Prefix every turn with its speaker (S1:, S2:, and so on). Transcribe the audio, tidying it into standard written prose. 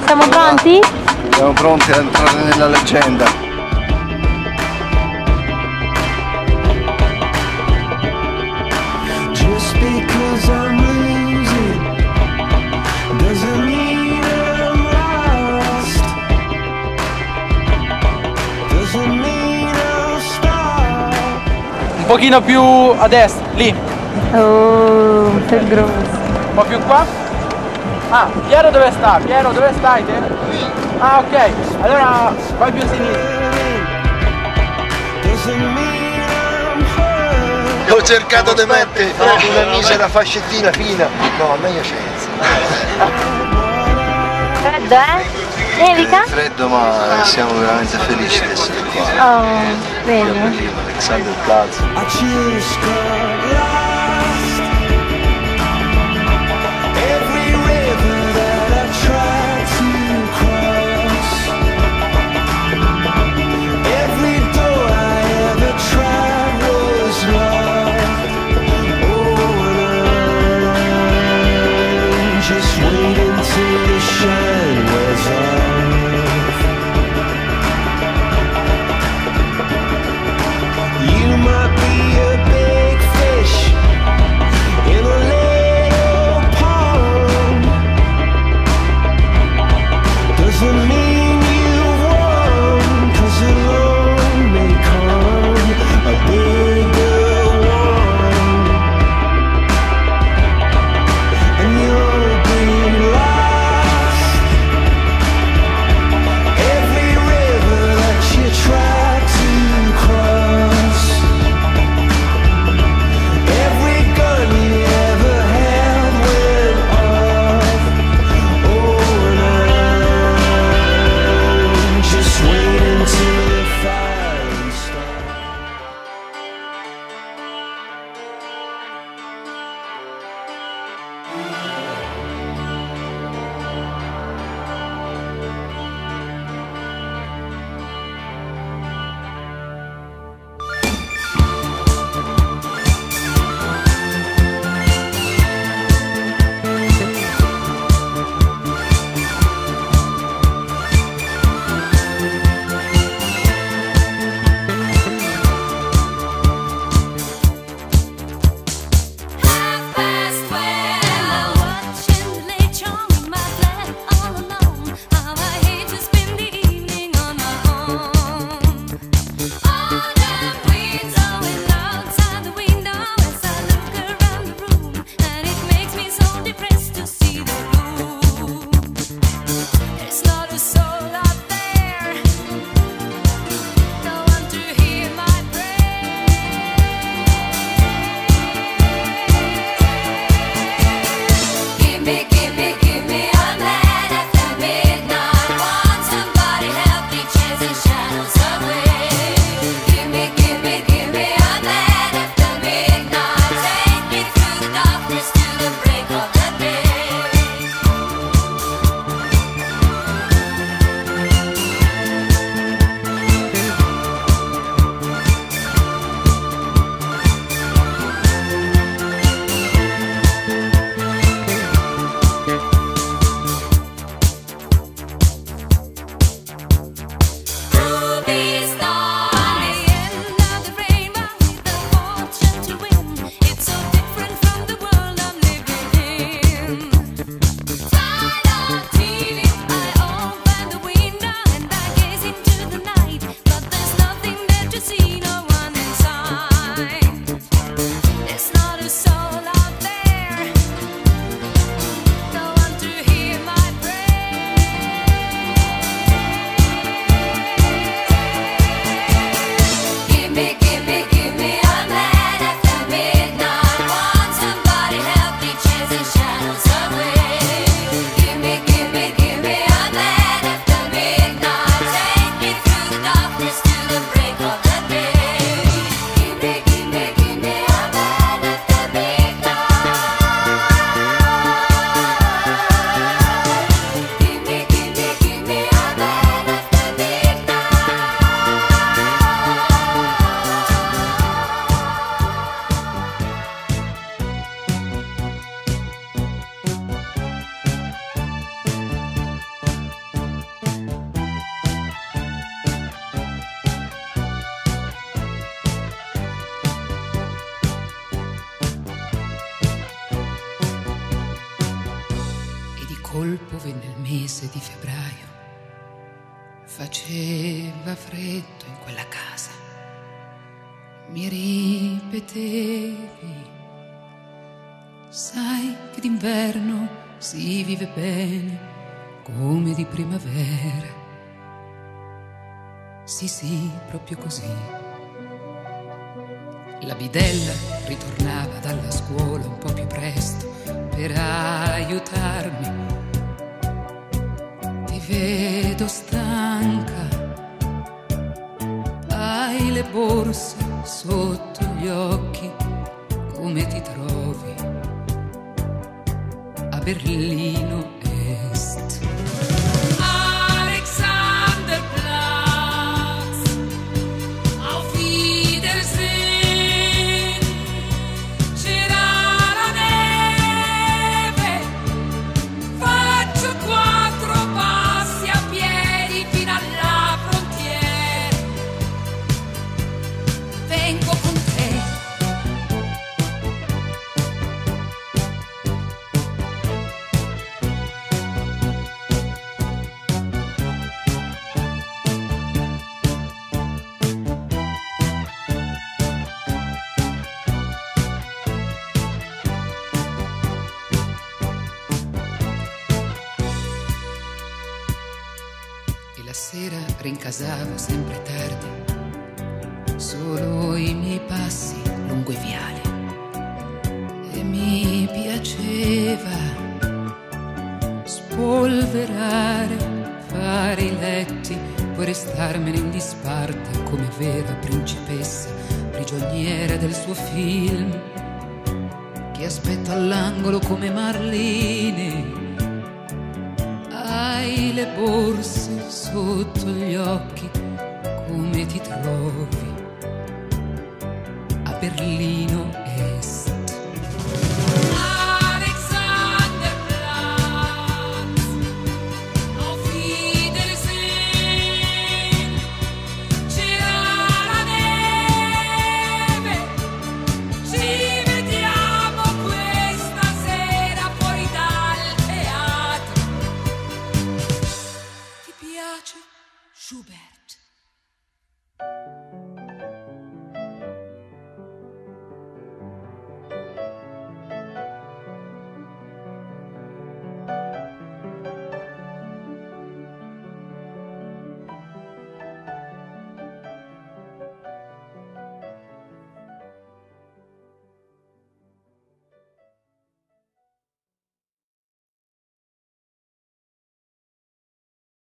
S1: Siamo pronti?
S2: Siamo pronti a entrare nella leggenda.
S3: Just because I'm losing doesn't mean I'm lost. Doesn't mean I'll stop.
S4: Un pochino più a destra, lì.
S1: Oh, che grosso.
S4: Un po' più qua. Ah, Piero dove sta? Piero dove stai te? Ah, ok. Allora vai più a sinistra.
S2: Ho cercato di mettere una misera fascettina fina. No, meglio senza.
S1: Freddo, Nevica?
S2: Freddo, ma siamo veramente felici di essere qua.
S1: Oh, vedi?
S2: Alexander Plaza.
S3: I just got lost. Every river that I tried to cross, every door I ever tried was locked. Oh, and I'm just waiting till the shine wears off. You might be a big
S5: Faceva freddo in quella casa, mi ripetevi, sai che d'inverno si vive bene come di primavera. Sì, proprio così. La bidella ritornava dalla scuola un po' più presto per aiutarmi. Ti vedo stanca, hai le borse sotto gli occhi, come ti trovi a Berlino Est? Alexanderplatz, auf Wiedersehen, c'era la neve, faccio 4 passi a piedi fino alla frontiera, vengo con te. E la sera rincasavo sempre tardi, solo i miei passi lungo i viali, e mi piaceva spolverare, fare i letti, poi restarmene in disparte come vera principessa, prigioniera del suo film, che aspetta all'angolo come Marlene. Hai le borse sotto gli occhi, come ti trovi a Berlino